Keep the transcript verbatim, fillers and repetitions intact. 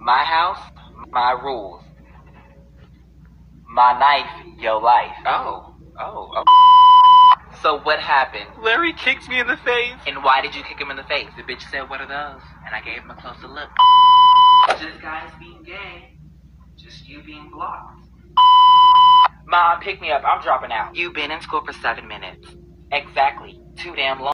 My house, my rules. My knife, your life. Oh, oh, oh. So what happened? Larry kicked me in the face. And why did you kick him in the face? The bitch said, what are those? And I gave him a closer look. Just guys being gay. Just you being blocked. Mom, pick me up. I'm dropping out. You've been in school for seven minutes. Exactly. Too damn long.